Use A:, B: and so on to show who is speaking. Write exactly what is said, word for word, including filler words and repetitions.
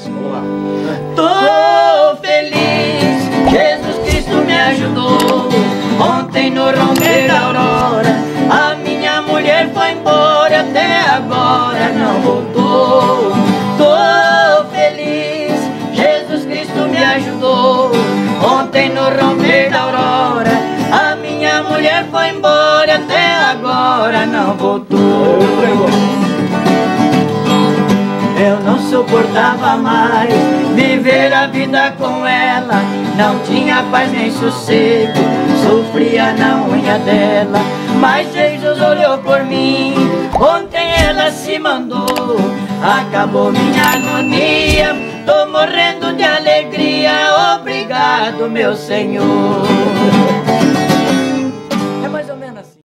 A: Tô feliz, Jesus Cristo me ajudou. Ontem no romper da aurora, a minha mulher foi embora, até agora não voltou. Tô feliz, Jesus Cristo me ajudou. Ontem no romper da aurora, a minha mulher foi embora, até agora não voltou. Eu não suportava mais viver a vida com ela. Não tinha paz nem sossego, sofria na unha dela. Mas Jesus olhou por mim, ontem ela se mandou. Acabou minha agonia, tô morrendo de alegria. Obrigado, meu Senhor.